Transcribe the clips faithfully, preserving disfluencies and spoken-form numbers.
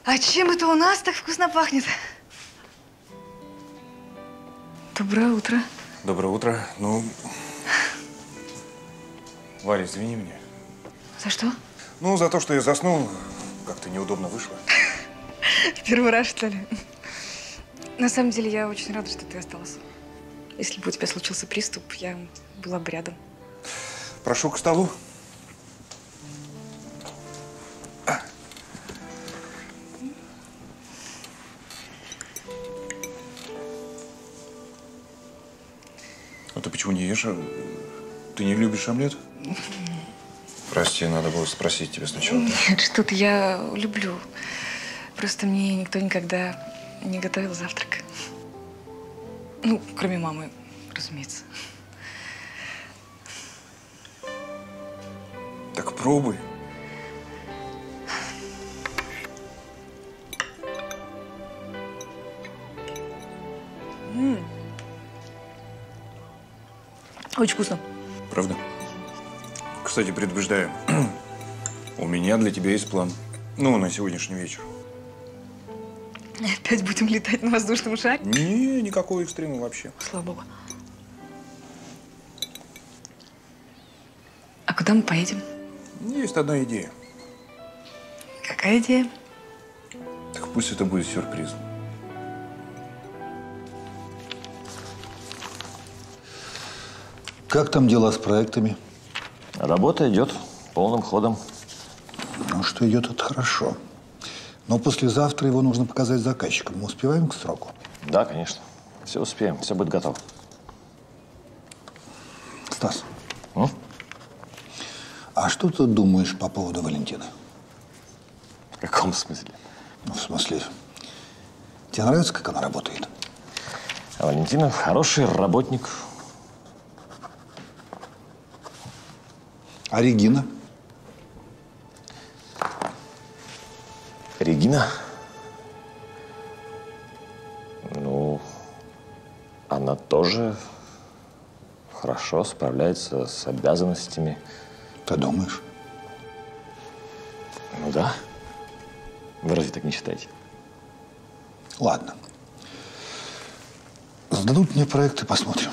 А чем это у нас так вкусно пахнет? Доброе утро. Доброе утро. Ну, Варя, извини меня. За что? Ну, за то, что я заснул, как-то неудобно вышло. В первый раз, что ли? На самом деле, я очень рада, что ты остался. Если бы у тебя случился приступ, я была бы рядом. Прошу к столу. А ты почему не ешь? Ты не любишь омлет? Прости, надо было спросить тебя сначала. Нет, что-то я люблю. Просто мне никто никогда не готовил завтрак. Ну, кроме мамы, разумеется. Так пробуй. М-м. Очень вкусно. Правда? Кстати, предупреждаю, у меня для тебя есть план. Ну, на сегодняшний вечер. Опять будем летать на воздушном шаре? Не, никакого экстрима вообще. Слава богу. А куда мы поедем? Есть одна идея. Какая идея? Так пусть это будет сюрпризом. Как там дела с проектами? Работа идет полным ходом. Ну, что идет, это хорошо. Но послезавтра его нужно показать заказчикам. Мы успеваем к сроку? Да, конечно. Все успеем, все будет готово. Стас, М? а что ты думаешь по поводу Валентины? В каком смысле? Ну, в смысле, тебе нравится, как она работает? А Валентина хороший работник. А Регина? Регина? Ну, она тоже хорошо справляется с обязанностями. Ты думаешь? Ну да. Вы разве так не считаете? Ладно. Сдадут мне проекты, посмотрим.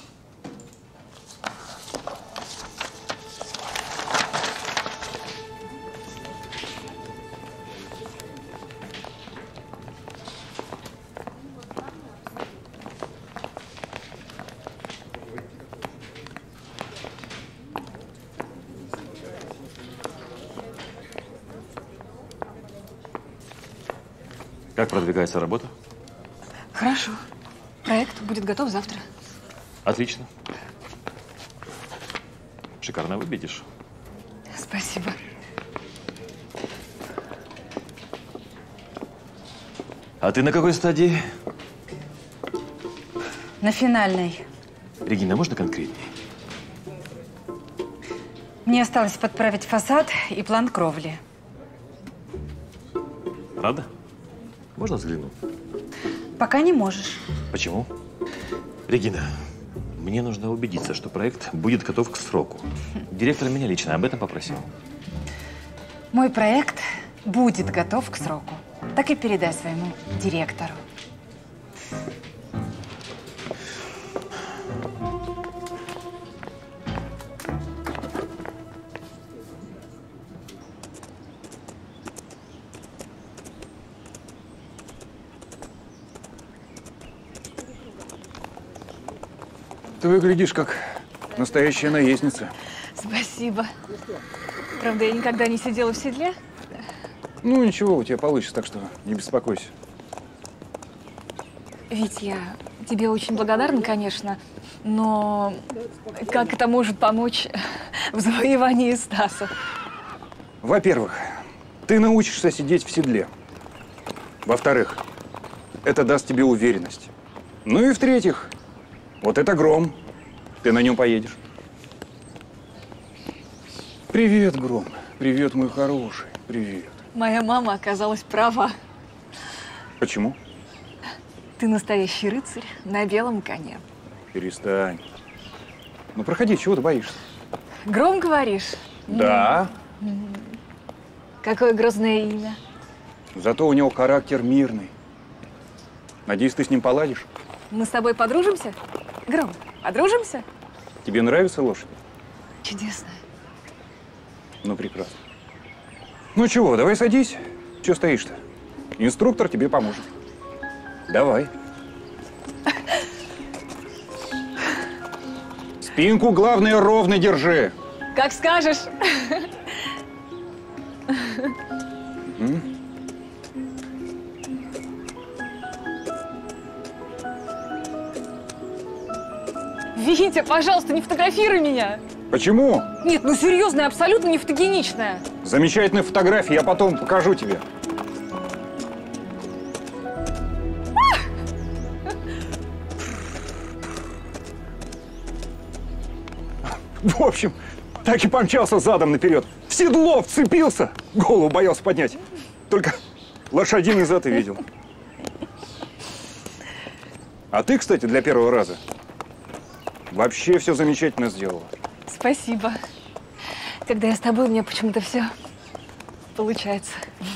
Как продвигается работа? Хорошо. Проект будет готов завтра. Отлично. Шикарно выглядишь. Спасибо. А ты на какой стадии? На финальной. Регина, можно конкретнее? Мне осталось подправить фасад и план кровли. Правда? Можно взглянуть? Пока не можешь. Почему? Регина, мне нужно убедиться, что проект будет готов к сроку. Директор меня лично об этом попросил. Мой проект будет готов к сроку. Так и передай своему директору. Ты выглядишь как настоящая наездница. Спасибо. Правда, я никогда не сидела в седле. Ну, ничего, у тебя получится, так что не беспокойся. Вить, я тебе очень благодарна, конечно, но как это может помочь в завоевании Стаса? Во-первых, ты научишься сидеть в седле. Во-вторых, это даст тебе уверенность. Ну и в-третьих, вот это Гром. Ты на нем поедешь. Привет, Гром. Привет, мой хороший. Привет. Моя мама оказалась права. Почему? Ты настоящий рыцарь на белом коне. Перестань. Ну, проходи, чего ты боишься? Гром, говоришь? Да. Какое грозное имя. Зато у него характер мирный. Надеюсь, ты с ним поладишь? Мы с тобой подружимся? Гром, подружимся? Тебе нравится лошадь? Чудесно. Ну, прекрасно. Ну чего, давай садись. Чего стоишь-то? Инструктор тебе поможет. Давай. Спинку, главное, ровно держи. Как скажешь. М? Витя, пожалуйста, не фотографируй меня. Почему? Нет, ну серьезно, я абсолютно не фотогеничная. Замечательная фотография, я потом покажу тебе. В общем, так и помчался задом наперед. В седло вцепился. Голову боялся поднять. Только лошадиный зад и видел. А ты, кстати, для первого раза вообще все замечательно сделала. Спасибо. Когда я с тобой, у меня почему-то все получается.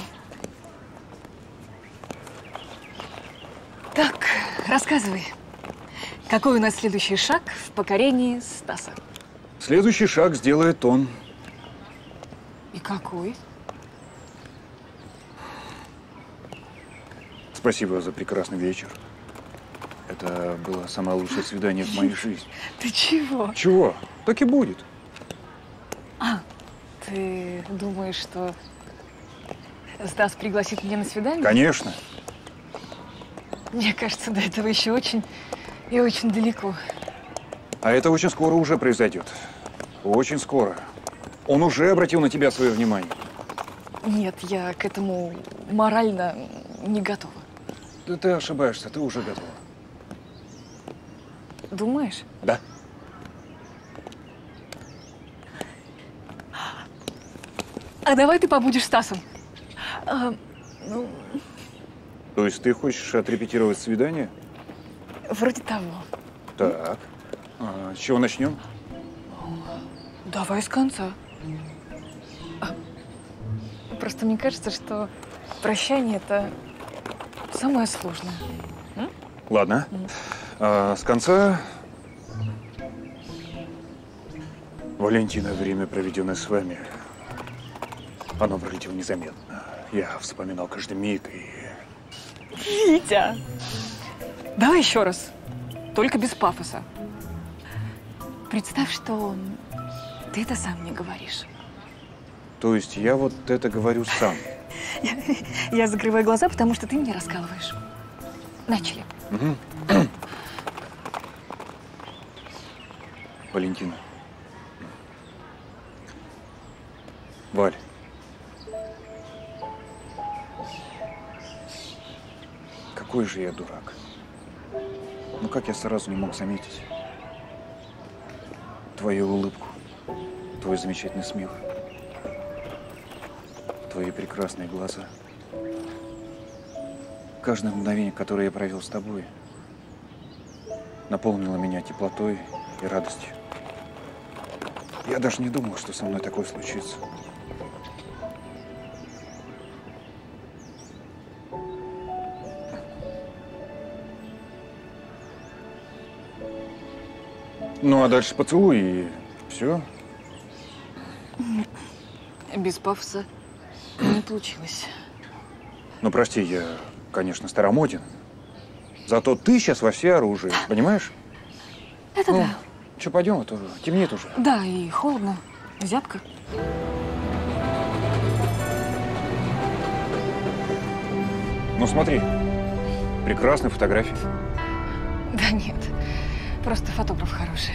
Так, рассказывай. Какой у нас следующий шаг в покорении Стаса? Следующий шаг сделает он. И какой? Спасибо за прекрасный вечер. Это было самое лучшее свидание в моей жизни. Ты чего? Чего? Так и будет. А, ты думаешь, что Стас пригласит меня на свидание? Конечно. Мне кажется, до этого еще очень и очень далеко. А это очень скоро уже произойдет. Очень скоро. Он уже обратил на тебя свое внимание. Нет, я к этому морально не готова. Да ты ошибаешься, ты уже готова. Думаешь? Да. А давай ты побудешь Стасом. А, ну, То есть ты хочешь отрепетировать свидание? вроде того. Так. А, с чего начнем? Давай с конца. А, Просто мне кажется, что прощание – это самое сложное. М? Ладно. А, с конца. Валентина, время, проведенное с вами, оно пролетело незаметно. Я вспоминал каждый миг и… Витя! Давай еще раз. Только без пафоса. Представь, что ты это сам мне говоришь. То есть я вот это говорю сам. Я закрываю глаза, потому что ты мне раскалываешь. Начали. Угу. Валентина. Валь. Какой же я дурак. Ну как я сразу не мог заметить твою улыбку, твой замечательный смех, твои прекрасные глаза. Каждое мгновение, которое я провел с тобой, наполнило меня теплотой и радостью. Я даже не думал, что со мной такое случится. Ну, а дальше поцелуй и все. Без пафоса не получилось. Ну, прости, я, конечно, старомоден. Зато ты сейчас во всеоружии, понимаешь? Это Ну, да. что, пойдем, а то темнеет уже. Да, и холодно, зябко. Ну, смотри, прекрасная фотография. Да нет, просто фотограф хороший.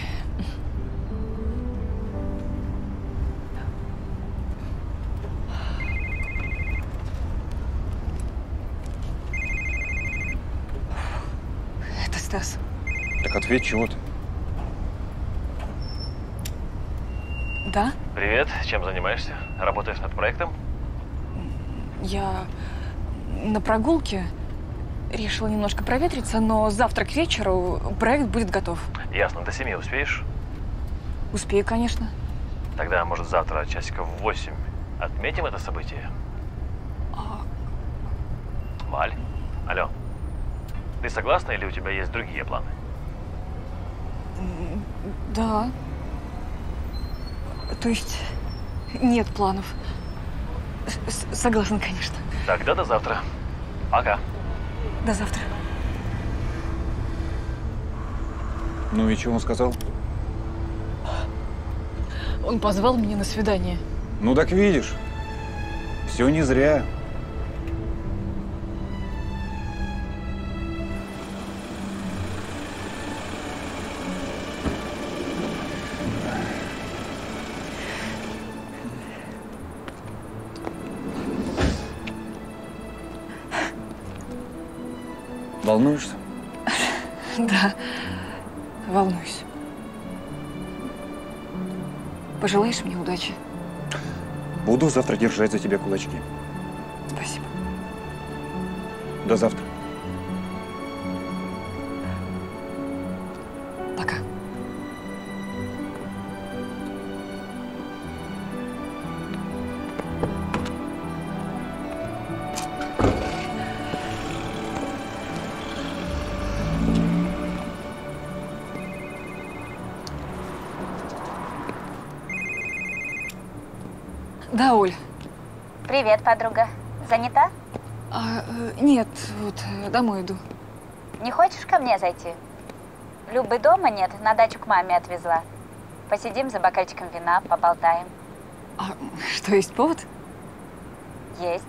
Это Стас. Так ответь, чего ты? Да? Привет, чем занимаешься? Работаешь над проектом? Я на прогулке решила немножко проветриться, но завтра к вечеру проект будет готов. Ясно, до семи успеешь? Успею, конечно. Тогда, может, завтра часиков в восемь отметим это событие? Валь, алло. Ты согласна или у тебя есть другие планы? Да. То есть нет планов. С- Согласна, конечно. Тогда до завтра. Пока. До завтра. Ну и что он сказал? Он позвал меня на свидание. Ну так видишь, все не зря. Волнуешься? Да, волнуюсь. Пожелаешь мне удачи? Буду завтра держать за тебя кулачки. Спасибо. До завтра. Пока. Да, Оль. Привет, подруга. Занята? А, э, нет, вот э, домой иду. Не хочешь ко мне зайти? Любы дома нет, на дачу к маме отвезла. Посидим за бокальчиком вина, поболтаем. А что, есть повод? Есть.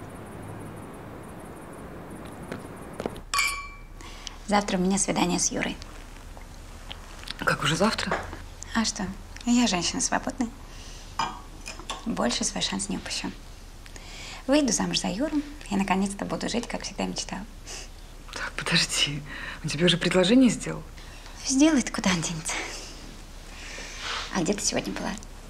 Завтра у меня свидание с Юрой. Как, уже завтра? А что? Я женщина свободная. Больше свой шанс не упущу. Выйду замуж за Юру и наконец-то буду жить, как всегда мечтала. Так, подожди. Он тебе уже предложение сделал? Сделает, куда он денется. А где ты сегодня была?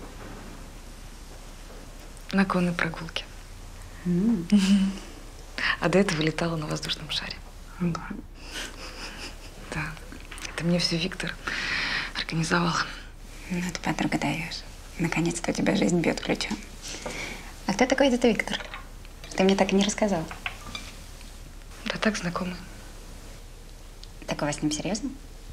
На конной прогулке. Mm. А до этого летала на воздушном шаре. Да. Да. Это мне все Виктор организовал. Ну, ты, подруга, даешь. Наконец-то у тебя жизнь бьет ключом. А кто такой этот Виктор? Ты мне так и не рассказал. Да так, знакомый. Так у вас с ним серьезно?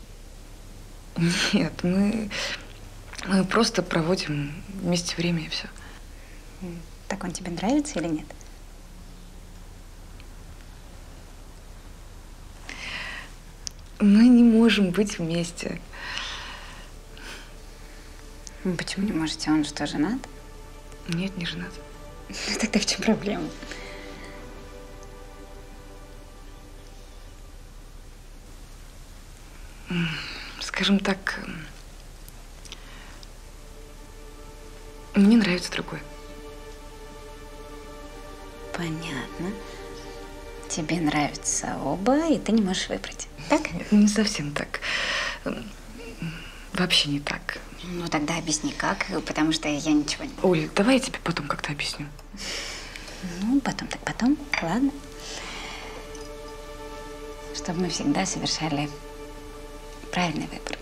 Нет, мы, мы просто проводим вместе время и все. Так он тебе нравится или нет? Мы не можем быть вместе. Ну, почему не можете? Он что, женат? Нет, не женат. Ну, тогда в чем проблема? Скажем так, мне нравится другой. Понятно. Тебе нравятся оба, и ты не можешь выбрать. Так? Нет, не совсем так. Вообще не так. Ну, тогда объясни, как, потому что я ничего не... Оль, давай я тебе потом как-то объясню. Ну, потом так потом, ладно. Чтобы мы всегда совершали правильный выбор.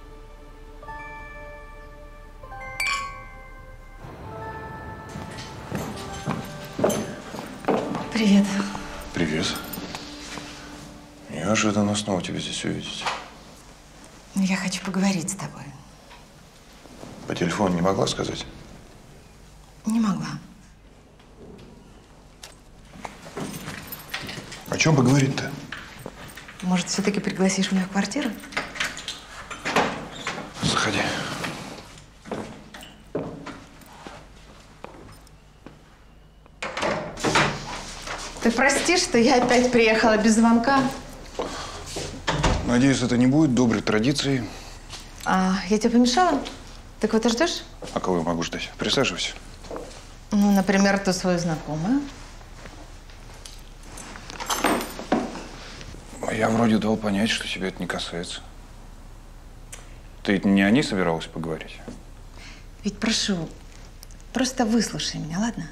Привет. Привет. Неожиданно снова тебя здесь увидеть. Я хочу поговорить с тобой. По телефону не могла сказать? Не могла. О чем поговорить-то? Может, все-таки пригласишь меня в квартиру? Заходи. Ты прости, что я опять приехала без звонка. Надеюсь, это не будет доброй традицией. А, я тебе помешала? Ты кого-то ждешь? А кого я могу ждать? Присаживайся. Ну, например, ту свою знакомую. Я вроде дал понять, что тебя это не касается. Ты ведь не о ней собиралась поговорить? Ведь прошу, просто выслушай меня, ладно?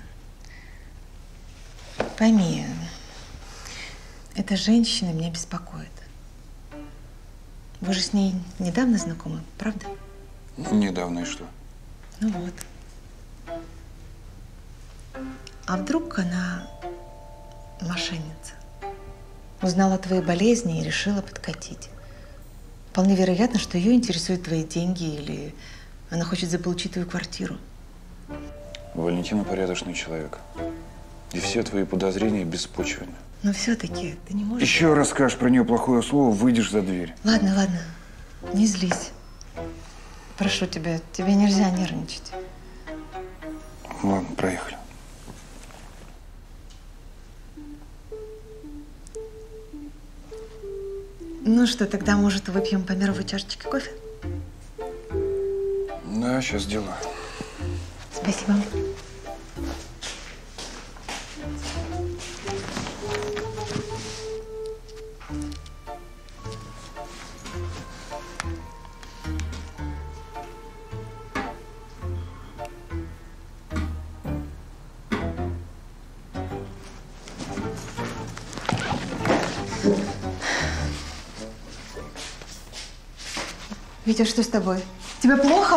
Пойми, эта женщина меня беспокоит. Вы же с ней недавно знакомы, правда? Ну, недавно и что? Ну вот. А вдруг она мошенница? Узнала о твоей болезни и решила подкатить. Вполне вероятно, что ее интересуют твои деньги или она хочет заполучить твою квартиру. Валентина порядочный человек. И все твои подозрения беспочвенны. Но все-таки ты не можешь… Еще раз скажешь про нее плохое слово, выйдешь за дверь. Ладно, ладно, не злись. Прошу тебя, тебе нельзя нервничать. Ладно, проехали. Ну что, тогда, может, выпьем по мировой чашечке кофе? Да, сейчас сделаю. Спасибо. Витя, что с тобой? Тебе плохо?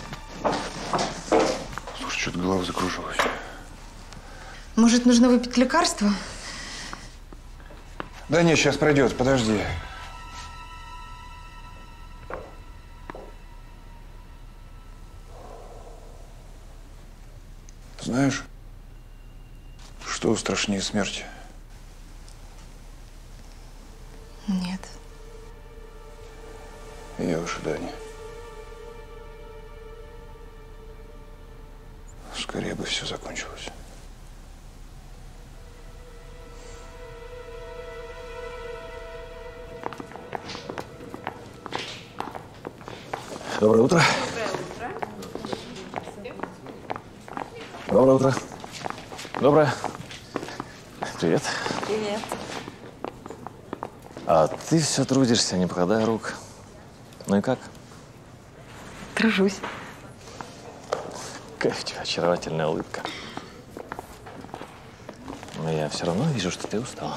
Слушай, что-то голова закружилась. Может, нужно выпить лекарство? Да нет, сейчас пройдет, подожди. Знаешь, что страшнее смерти? Нет. Ее ожидание. Скорее бы все закончилось. Доброе утро. Доброе утро. Доброе. Привет. Привет. А ты все трудишься, не покладая рук. Ну и как? Тружусь. Какая у тебя очаровательная улыбка. Но я все равно вижу, что ты устала.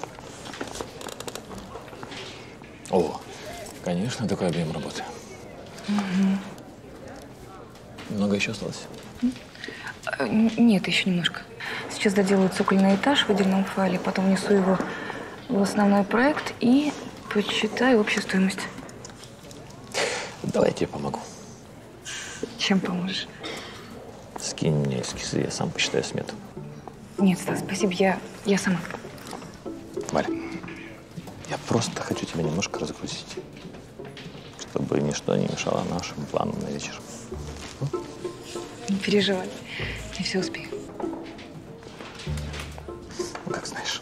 О, конечно, такой объем работы. Угу. Много еще осталось? Нет, еще немножко. Сейчас доделаю цокольный этаж в отдельном файле, потом внесу его в основной проект и подсчитаю общую стоимость. Давай я тебе помогу. Чем поможешь? Скинь мне эскизы, я сам посчитаю смету. Нет, Стас, спасибо, я, я сама. Валя, я просто хочу тебя немножко разгрузить, чтобы ничто не мешало нашим планам на вечер. Не переживай, я все успею. Ну, как знаешь.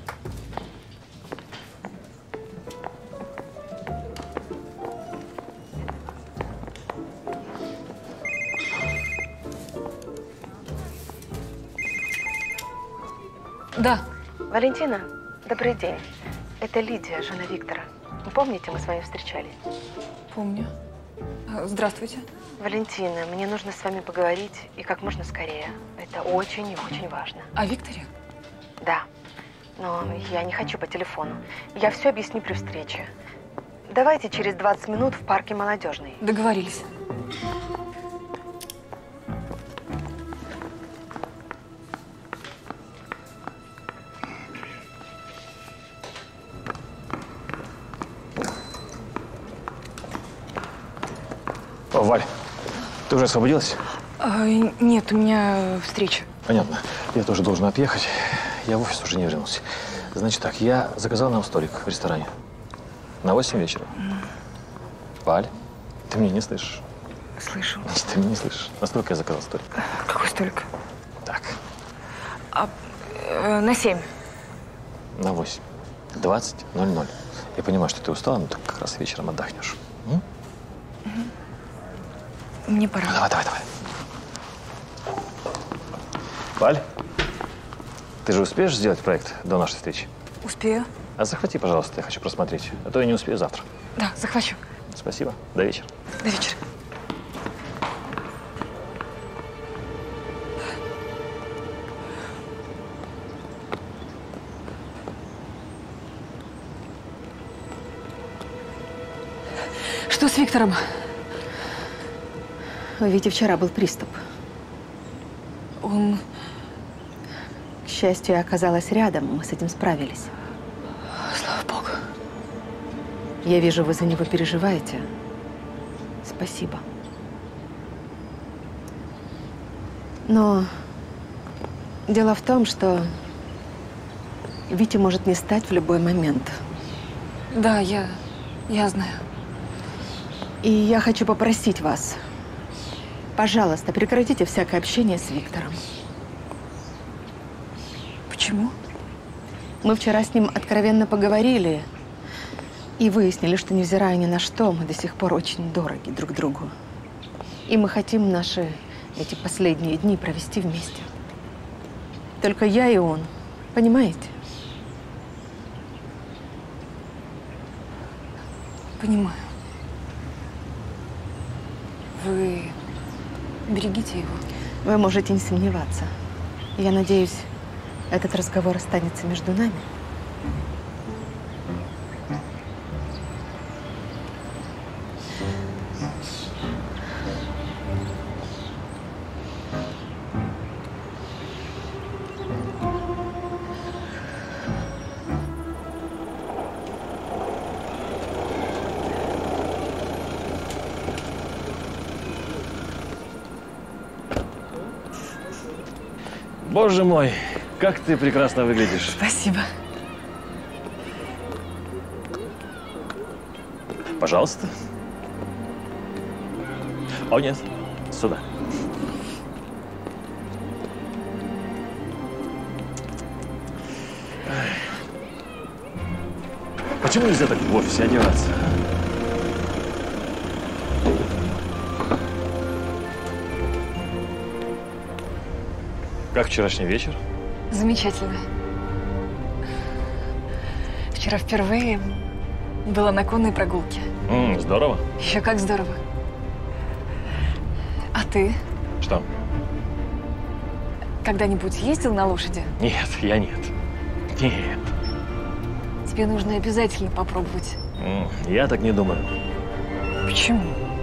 Да. Валентина, добрый день. Это Лидия, жена Виктора. Вы помните, мы с вами встречались? Помню. Здравствуйте. Валентина, мне нужно с вами поговорить и как можно скорее. Это очень и очень важно. О Викторе? Да. Но я не хочу по телефону. Я все объясню при встрече. Давайте через двадцать минут в парке Молодежный. Договорились. О, Валь, ты уже освободилась? А, нет, у меня встреча. Понятно. Я тоже должен отъехать. Я в офис уже не вернулся. Значит так, я заказал нам столик в ресторане. На восемь вечера. Mm. Валь, ты меня не слышишь? Слышу. Значит, ты меня не слышишь. На столик я заказал столик. Какой столик? Так. А, э, на семь. На восемь. двадцать ноль ноль. Я понимаю, что ты устала, но ты как раз вечером отдохнешь. М? Mm-hmm. Мне пора. Ну, давай, давай, давай. Валь, ты же успеешь сделать проект до нашей встречи? Успею. А захвати, пожалуйста, я хочу просмотреть. А то я не успею завтра. Да, захвачу. Спасибо. До вечера. До вечера. Что с Виктором? У Вити вчера был приступ. Он… К счастью, я оказалась рядом, мы с этим справились. Слава Богу. Я вижу, вы за него переживаете. Спасибо. Но дело в том, что Витя может не стать в любой момент. Да, я, я знаю. И я хочу попросить вас, пожалуйста, прекратите всякое общение с Виктором. Почему? Мы вчера с ним откровенно поговорили и выяснили, что, невзирая ни на что, мы до сих пор очень дороги друг другу. И мы хотим наши эти последние дни провести вместе. Только я и он, понимаете? Понимаю. Вы берегите его. Вы можете не сомневаться. Я надеюсь, этот разговор останется между нами. Боже мой, как ты прекрасно выглядишь. Спасибо. Пожалуйста. О, нет, сюда. Почему нельзя так в офисе одеваться? Как вчерашний вечер? Замечательно. Вчера впервые была на конной прогулке. М, здорово. Еще как здорово. А ты Что? когда-нибудь ездил на лошади? Нет, я нет. Нет. Тебе нужно обязательно попробовать. М, Я так не думаю. Почему?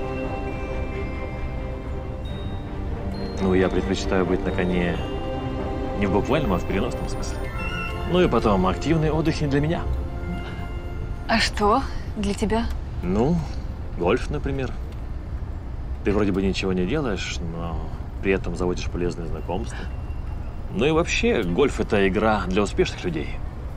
Ну, я предпочитаю быть на коне не в буквальном, а в переносном смысле. Ну и потом, активный отдых не для меня. А что для тебя? Ну, гольф, например. Ты вроде бы ничего не делаешь, но при этом заводишь полезные знакомства. Ну и вообще, гольф – это игра для успешных людей.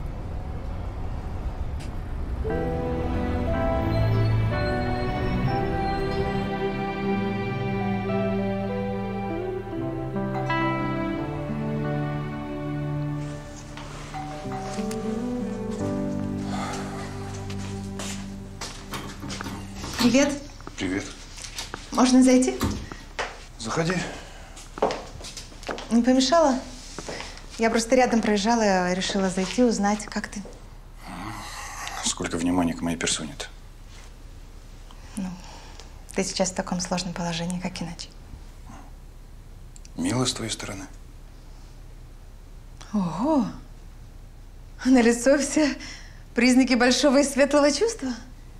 Привет. Привет. Можно зайти? Заходи. Не помешала? Я просто рядом проезжала, решила зайти, узнать, как ты. Сколько внимания к моей персоне-то? Ну, ты сейчас в таком сложном положении, как иначе. Мило с твоей стороны. Ого! На лицо все признаки большого и светлого чувства.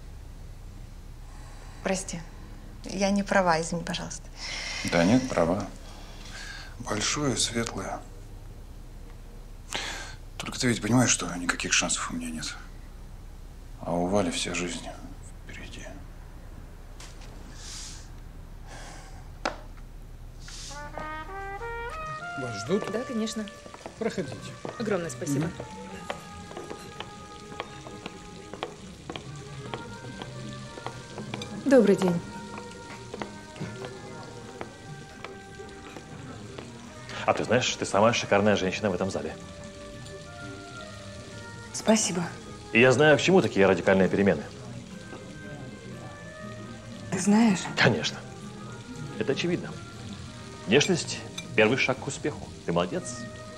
Прости, я не права, извини, пожалуйста. Да нет, права. Большое, светлое. Только ты ведь понимаешь, что никаких шансов у меня нет. А у Вали вся жизнь впереди. Вас ждут? Да, конечно. Проходите. Огромное спасибо. Мгм. Добрый день. А ты знаешь, ты самая шикарная женщина в этом зале. Спасибо. И я знаю, к чему такие радикальные перемены. Ты знаешь? Конечно. Это очевидно. Внешность – первый шаг к успеху. Ты молодец.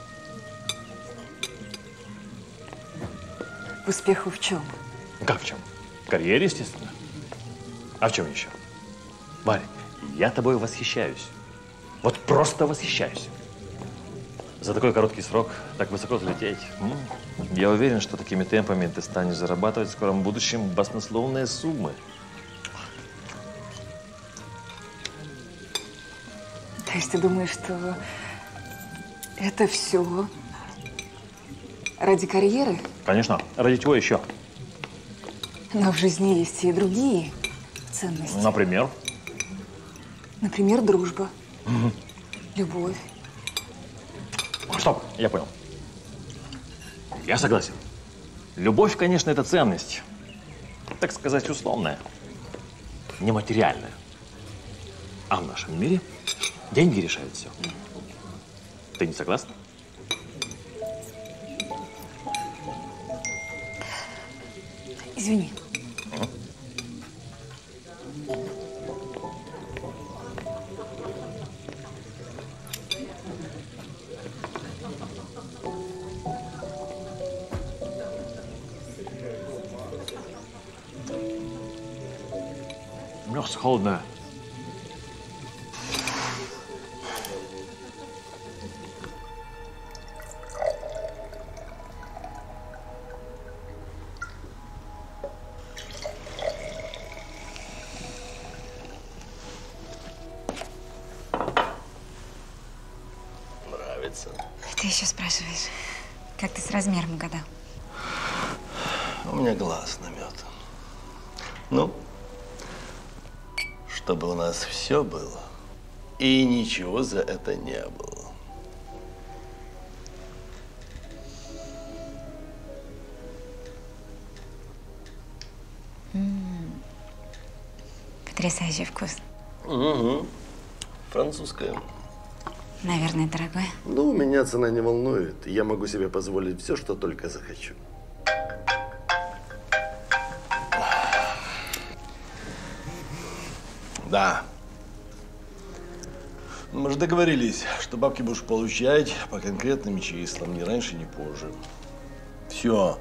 К успеху в чем? Как в чем? В карьере, естественно. А в чем еще? Варя, я тобой восхищаюсь. Вот просто восхищаюсь. За такой короткий срок так высоко взлететь. М. Я уверен, что такими темпами ты станешь зарабатывать в скором будущем баснословные суммы. То есть ты думаешь, что это все ради карьеры? Конечно. Ради чего еще? Но в жизни есть и другие ценности. Например? Например, дружба, Угу. любовь. Стоп, я понял. Я согласен. Любовь, конечно, это ценность. Так сказать, условная. Нематериальная. А в нашем мире деньги решают все. Ты не согласна? Извини. Мясо холодное. Нравится. Ты еще спрашиваешь, как ты с размером угадал? У меня глаз наметан. Ну, чтобы у нас все было, и ничего за это не было. М-м. Потрясающий вкус. Угу. Французская. Наверное, дорогое. Ну, меня цена не волнует. Я могу себе позволить все, что только захочу. Да. Мы же договорились, что бабки будешь получать по конкретным числам, ни раньше, ни позже. Все.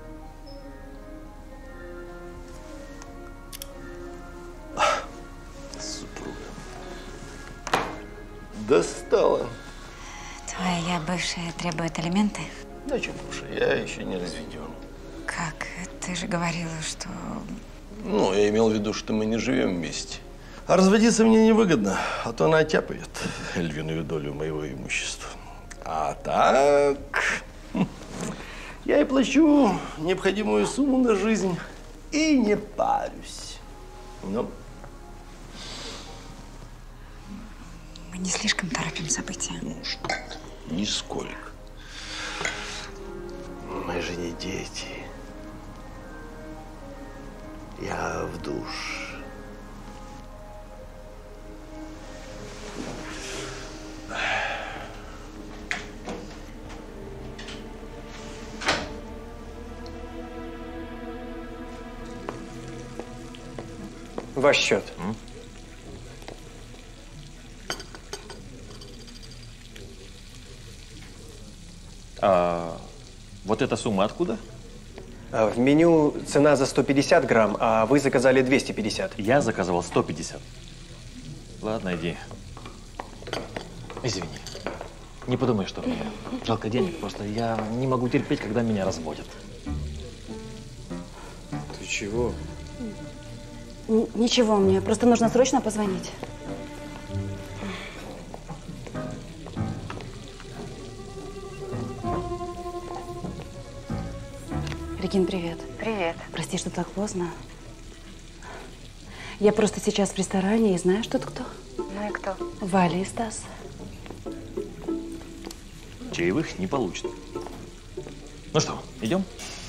Супруга. Достала. Твоя бывшая требует алименты? Да что, бывшая, я еще не разведен. Как? Ты же говорила, что… Ну, я имел в виду, что мы не живем вместе. А разводиться мне невыгодно, а то она оттяпает львиную долю моего имущества. А так, я и плачу необходимую сумму на жизнь и не парюсь. Ну. Мы не слишком торопим события. Ну что ты, нисколько. Мы же не дети. Я в душ. Ваш счет. М? А вот эта сумма откуда? А в меню цена за сто пятьдесят грамм, а вы заказали двести пятьдесят. Я заказывал сто пятьдесят. Ладно, иди. Извини. Не подумай, что мне жалко денег. Просто я не могу терпеть, когда меня разводят. Ты чего? Ничего, мне просто нужно срочно позвонить. Регин, привет. Привет. Прости, что так поздно. Я просто сейчас в ресторане, и знаешь, тут кто? Ну и кто? Валя и Стас. Чаевых не получит. Ну что, идем?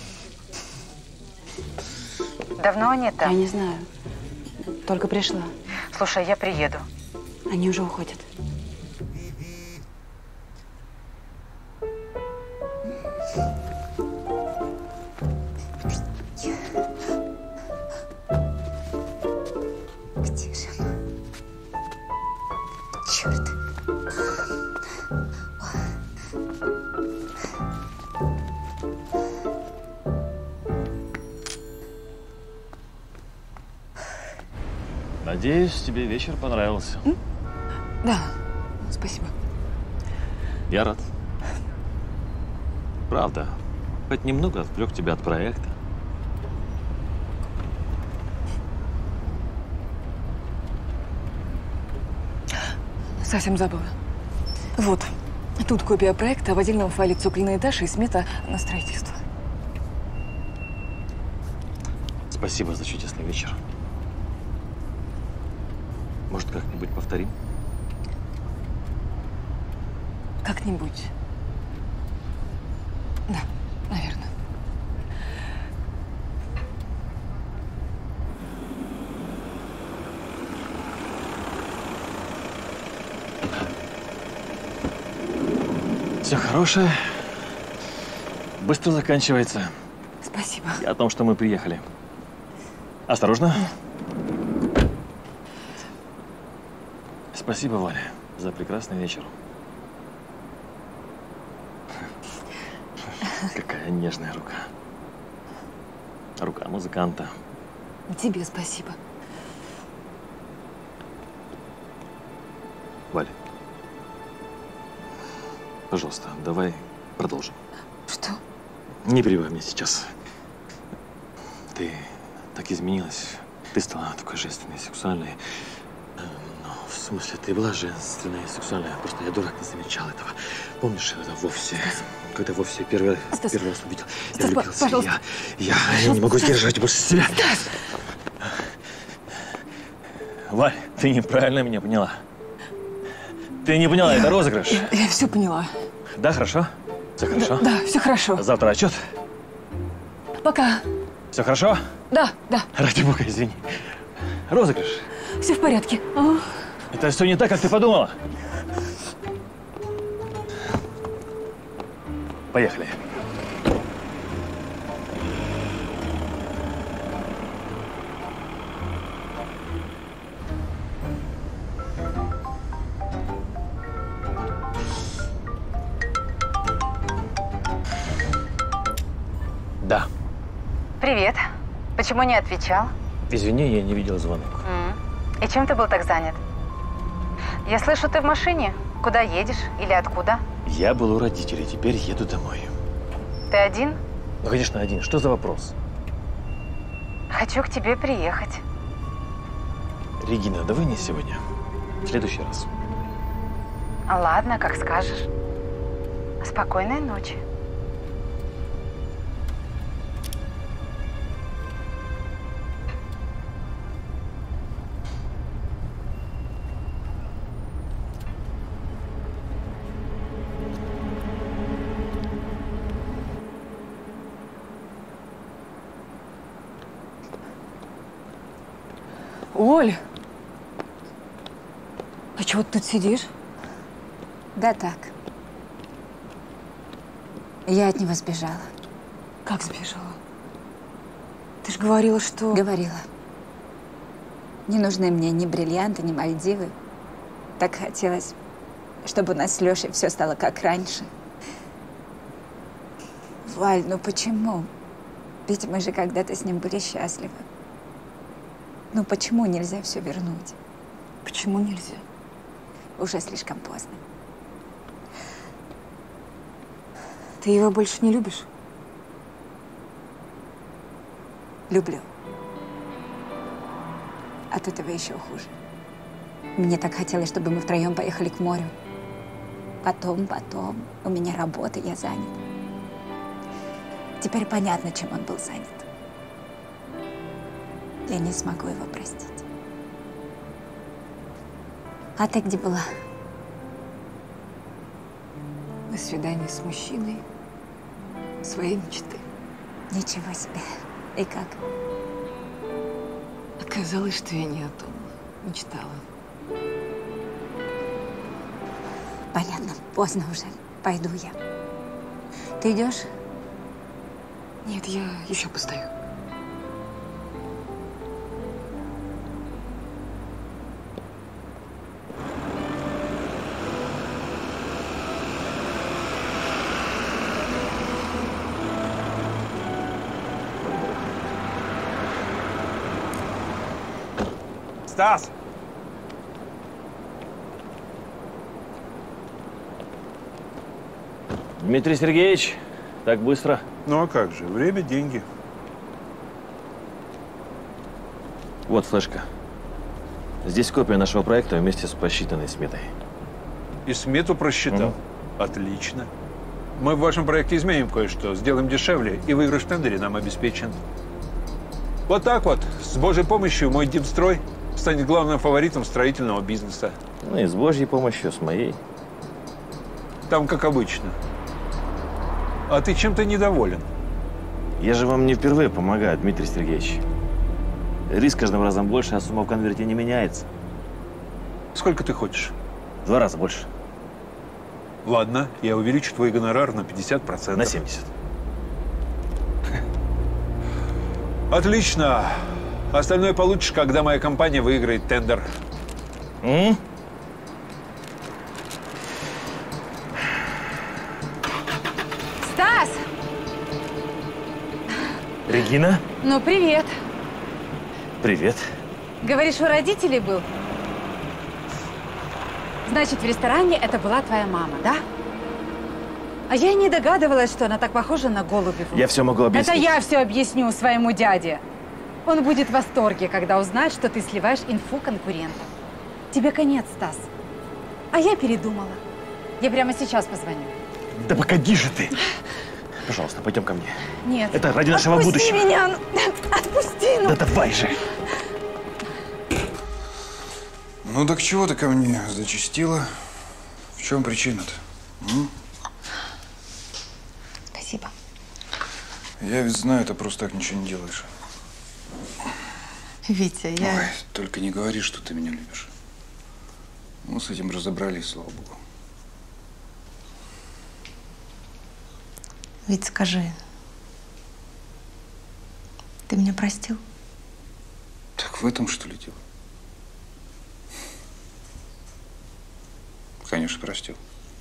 Давно они там? Я не знаю. Только пришла. Слушай, я приеду. Они уже уходят. Где же она? Черт. Надеюсь, тебе вечер понравился. М? Да, спасибо. Я рад. Правда. Хоть немного отвлек тебя от проекта. Совсем забыла. Вот, тут копия проекта, в отдельном файле цокольный этаж и смета на строительство. Спасибо за чудесный вечер. Может, как-нибудь повторим? Как-нибудь. Да, наверное. Все хорошее быстро заканчивается. Спасибо. И о том, что мы приехали. Осторожно. Да. Спасибо, Валя, за прекрасный вечер. Какая нежная рука. Рука музыканта. Тебе спасибо. Валя, пожалуйста, давай продолжим. Что? Не перебивай меня сейчас. Ты так изменилась. Ты стала такой женственной, сексуальной. Ну, в смысле, ты была женственная, сексуальная. Просто я, дурак, не замечал этого. Помнишь, это вовсе, Стас. Когда вовсе первый, первый раз увидел, Стас, я влюбился. Пожалуйста. Я, я, я не могу сдержать больше себя. Стас! Валь, ты неправильно меня поняла. Ты не поняла, я, это розыгрыш. Я, я все поняла. Да, хорошо? Все хорошо? Да, да, все хорошо. Завтра отчет? Пока. Все хорошо? Да, да. Ради бога, извини. Розыгрыш. Все в порядке. А? Это все не так, как ты подумала. Поехали. Да. Привет. Почему не отвечал? Извини, я не видел звонок. Mm. И чем ты был так занят? Я слышу, ты в машине. Куда едешь или откуда? Я был у родителей, теперь еду домой. Ты один? Ну, конечно, один. Что за вопрос? Хочу к тебе приехать. Регина, давай не сегодня. В следующий раз. Ладно, как скажешь. Спокойной ночи. Оль, а чего ты тут сидишь? Да так. Я от него сбежала. Как сбежала? Ты же говорила, что… Говорила. Не нужны мне ни бриллианты, ни Мальдивы. Так хотелось, чтобы у нас с Лешей все стало как раньше. Валь, ну почему? Ведь мы же когда-то с ним были счастливы. Ну почему нельзя все вернуть? Почему нельзя? Уже слишком поздно. Ты его больше не любишь? Люблю. От этого еще хуже. Мне так хотелось, чтобы мы втроем поехали к морю. Потом, потом. У меня работа, я занят. Теперь понятно, чем он был занят. Я не смогу его простить. А ты где была? На свидании с мужчиной своей мечты. Ничего себе. И как? Оказалось, что я не о том мечтала. Понятно, поздно уже. Пойду я. Ты идешь? Нет, я еще постою. Стас! Дмитрий Сергеевич, так быстро? Ну а как же, время – деньги. Вот флешка. Здесь копия нашего проекта вместе с посчитанной сметой. И смету просчитал? Mm-hmm. Отлично. Мы в вашем проекте изменим кое-что, сделаем дешевле, и выигрыш в тендере нам обеспечен. Вот так вот, с Божьей помощью, мой Димстрой станет главным фаворитом строительного бизнеса. Ну и с Божьей помощью, с моей. Там как обычно. А ты чем-то недоволен? Я же вам не впервые помогаю, Дмитрий Сергеевич. Риск каждым разом больше, а сумма в конверте не меняется. Сколько ты хочешь? В два раза больше. Ладно, я увеличу твой гонорар на пятьдесят процентов. На семьдесят. Отлично. Остальное получишь, когда моя компания выиграет тендер. М? Стас! Регина? Ну, привет. Привет. Говоришь, у родителей был? Значит, в ресторане это была твоя мама, да? А я и не догадывалась, что она так похожа на Голубеву. Я все могу объяснить. Это я все объясню своему дяде. Он будет в восторге, когда узнает, что ты сливаешь инфу конкурентам. Тебе конец, Стас. А я передумала. Я прямо сейчас позвоню. Да погоди же ты! Пожалуйста, пойдем ко мне. Нет. Это ради нашего Отпусти будущего. меня! Отпусти! Ну. Да давай же! Ну так чего ты ко мне зачастила? В чем причина-то? М? Спасибо. Я ведь знаю, ты просто так ничего не делаешь. Витя, я… Ой, только не говори, что ты меня любишь. Мы с этим разобрались, слава богу. Вить, скажи, ты меня простил? Так в этом, что ли, дело? Конечно, простил.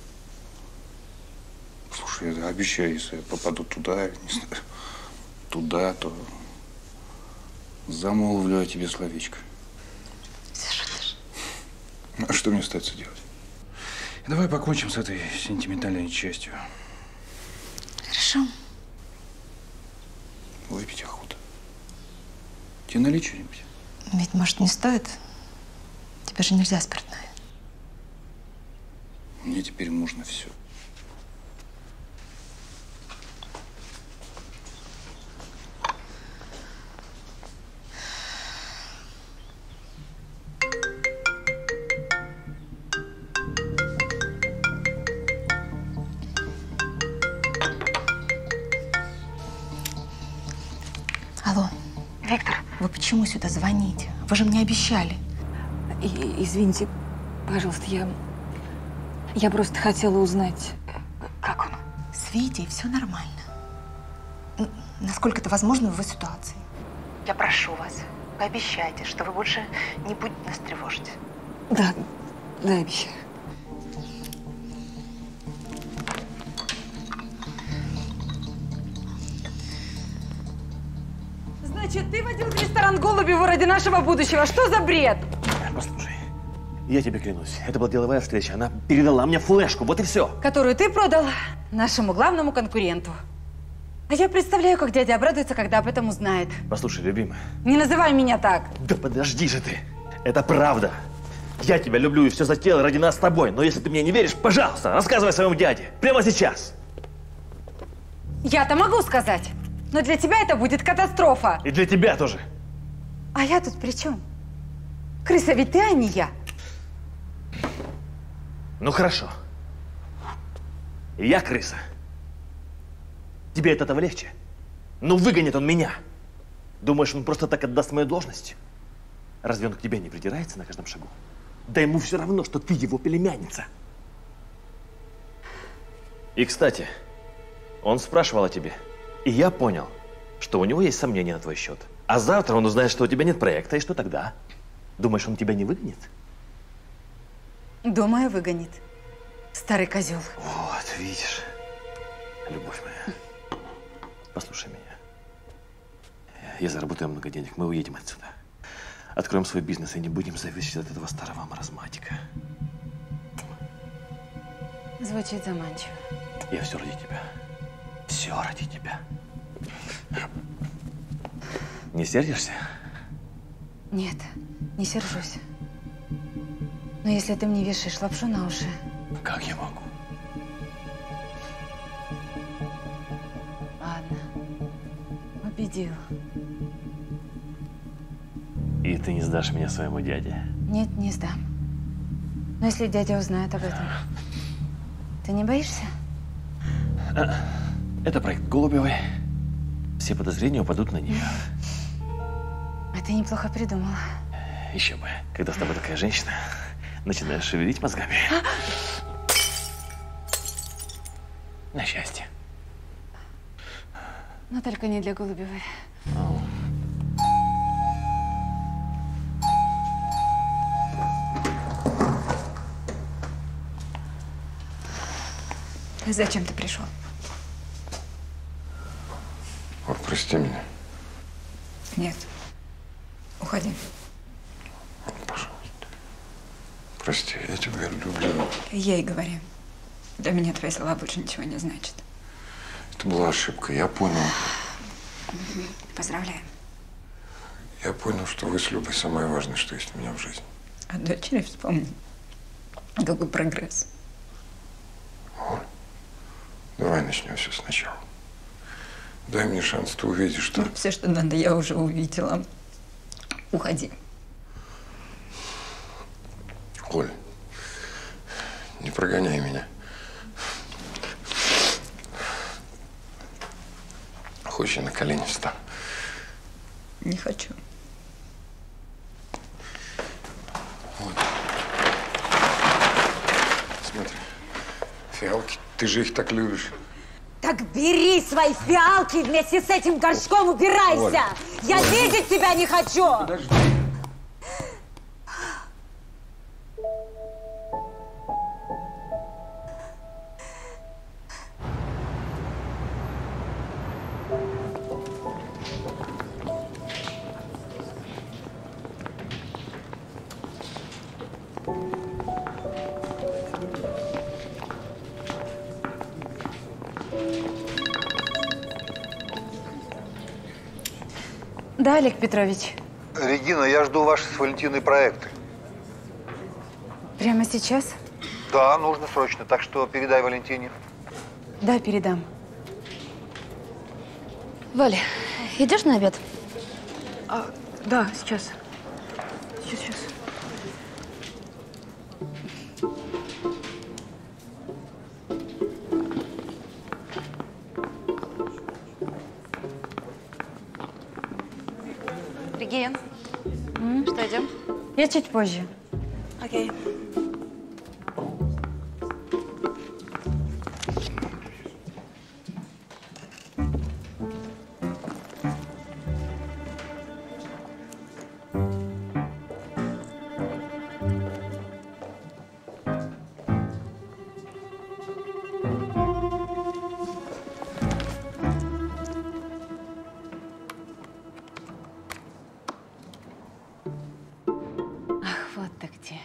Слушай, я обещаю, если я попаду туда, не знаю, туда, то замолвлю о тебе словечко. А что мне остается делать? Давай покончим с этой сентиментальной частью. Хорошо. Выпить охота. Тебе налить что-нибудь? Ведь, может, не стоит? Тебе же нельзя спиртное. Мне теперь можно все. Алло. Виктор. Вы почему сюда звоните? Вы же мне обещали. И, извините, пожалуйста, я… Я просто хотела узнать, как он. С Витей все нормально. Н- Насколько это возможно в его ситуации. Я прошу вас, пообещайте, что вы больше не будете нас тревожить. Да, да, обещаю. Значит, ты водил в ресторан Голубеву ради нашего будущего. Что за бред? Послушай, я тебе клянусь, это была деловая встреча. Она передала мне флешку, вот и все. Которую ты продал нашему главному конкуренту. А я представляю, как дядя обрадуется, когда об этом узнает. Послушай, любимая. Не называй меня так. Да подожди же ты. Это правда. Я тебя люблю и все затеял ради нас с тобой. Но если ты мне не веришь, пожалуйста, рассказывай своему дяде. Прямо сейчас. Я-то могу сказать. Но для тебя это будет катастрофа. И для тебя тоже. А я тут при чем? Крыса ведь ты, а не я. Ну хорошо. Я крыса. Тебе от этого легче? Ну выгонит он меня. Думаешь, он просто так отдаст мою должность? Разве он к тебе не придирается на каждом шагу? Да ему все равно, что ты его племянница. И, кстати, он спрашивал о тебе. И я понял, что у него есть сомнения на твой счет. А завтра он узнает, что у тебя нет проекта, и что тогда? Думаешь, он тебя не выгонит? Думаю, выгонит. Старый козел. Вот, видишь, любовь моя. Послушай меня. Я заработаю много денег, мы уедем отсюда. Откроем свой бизнес и не будем зависеть от этого старого маразматика. Звучит заманчиво. Я все ради тебя. Все ради тебя. Не сердишься? Нет, не сержусь. Но если ты мне вешаешь лапшу на уши… Как я могу? Ладно. Убедил. И ты не сдашь меня своему дяде? Нет, не сдам. Но если дядя узнает об этом, ты не боишься? А, это проект Голубевой. Все подозрения упадут на нее. А ты неплохо придумала. Еще бы. Когда с тобой такая женщина, начинаешь шевелить мозгами. На счастье. Но только не для Голубевой. Зачем ты пришел? Вот, прости меня. Нет. Уходи. Пожалуйста. Прости, я тебя люблю. Ей говори. Для меня твои слова больше ничего не значат. Это была ошибка, я понял. Поздравляю. Я понял, что вы с Любой самое важное, что есть у меня в жизни. А дочери вспомни. Какой прогресс. Оль, давай начнем все сначала. Дай мне шанс, ты увидишь, что… Ну, все, что надо, я уже увидела. Уходи. Оль, не прогоняй меня. Хочешь, я на колени встану? Не хочу. Вот. Смотри, фиалки, ты же их так любишь. Так бери свои фиалки вместе с этим горшком, убирайся! Оля, Я Оля. видеть тебя не хочу! Подожди. Да, Олег Петрович. Регина, я жду ваши с Валентиной проекты. Прямо сейчас? Да, нужно срочно, так что передай Валентине. Да, передам. Валя, идешь на обед? А, да, сейчас. Сейчас, сейчас. Регин, что, идем? Я чуть позже. Окей. Вот ты где.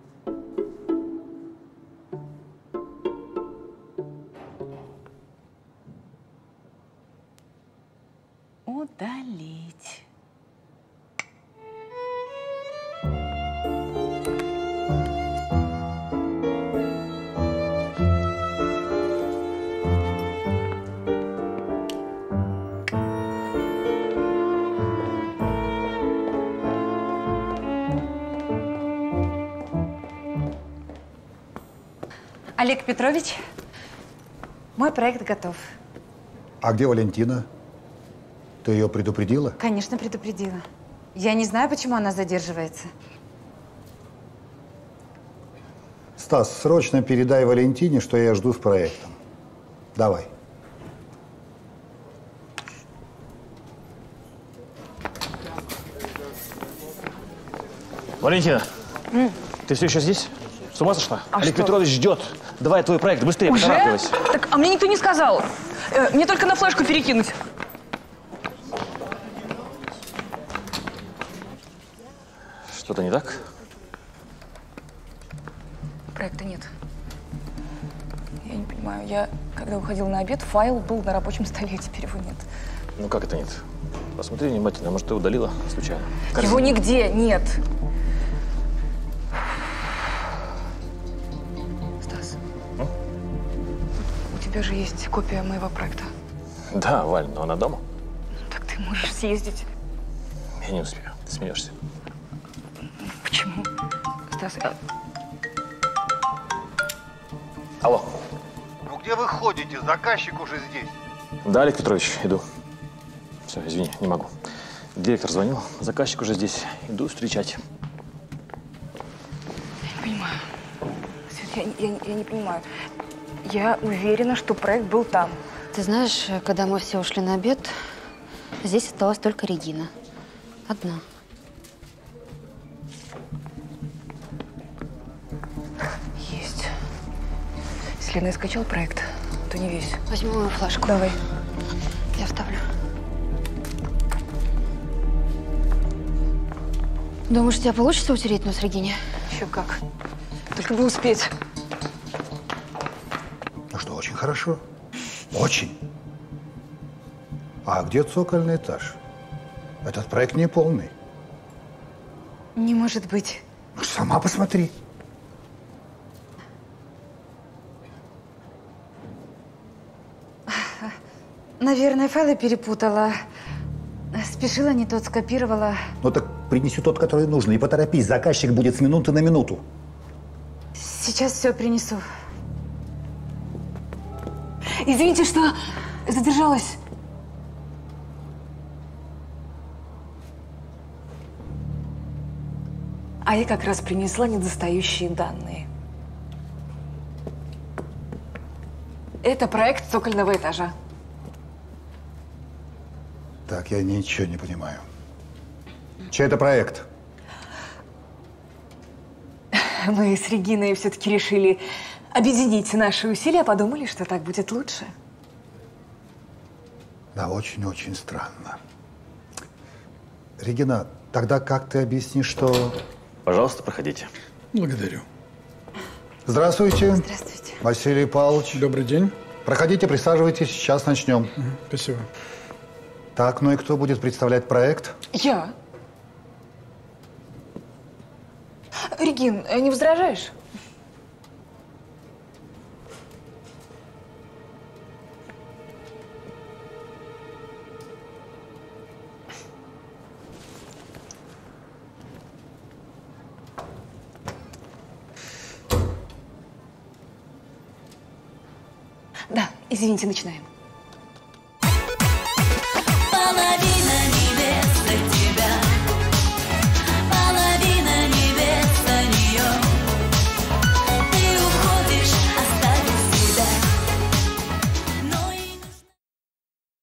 Удалить. Олег Петрович, мой проект готов. А где Валентина? Ты ее предупредила? Конечно, предупредила. Я не знаю, почему она задерживается. Стас, срочно передай Валентине, что я жду с проектом. Давай. Валентина, М. ты все еще здесь? С ума сошла? А Олег что? Петрович ждет. Давай твой проект, быстрее, Уже? поторапливайся. Так, а мне никто не сказал. Э, мне только на флешку перекинуть. Что-то не так? Проекта нет. Я не понимаю, я, когда уходила на обед, файл был на рабочем столе, а теперь его нет. Ну как это нет? Посмотри внимательно, может, ты удалила случайно? Его Корзину. нигде нет. Стас, М? у тебя же есть копия моего проекта. Да, Валь, но она дома. Так ты можешь съездить. Я не успею. Ты смеешься. Почему? Стас, а... Алло. Ну где вы ходите? Заказчик уже здесь. Да, Олег Петрович, иду. Все, извини, не могу. Директор звонил, заказчик уже здесь. Иду встречать. Я не понимаю. Свет, я, я, я не понимаю. Я уверена, что проект был там. Ты знаешь, когда мы все ушли на обед, здесь осталась только Регина. Одна. Есть. Если Лена скачал проект, то не весь. Возьму мою флешку. Давай. Я вставлю. Думаешь, у тебя получится утереть нос Регине? Еще как. Только бы успеть. Ну что, очень хорошо. Очень. А где цокольный этаж? Этот проект не полный. Не может быть. Ну, сама посмотри. Наверное, файлы перепутала. Спешила, не тот скопировала. Ну так принеси тот, который нужен. И поторопись, заказчик будет с минуты на минуту. Сейчас все принесу. Извините, что задержалась. А я как раз принесла недостающие данные. Это проект цокольного этажа. Так, я ничего не понимаю. Чей это проект? Мы с Региной все-таки решили объединить наши усилия, подумали, что так будет лучше. Да, очень-очень странно. Регина, тогда как ты объяснишь, что… Пожалуйста, проходите. Благодарю. Здравствуйте. Здравствуйте. Василий Павлович. Добрый день. Проходите, присаживайтесь, сейчас начнем. Угу, спасибо. Так, ну и кто будет представлять проект? Я. Регин, не возражаешь? Да, извините, начинаем.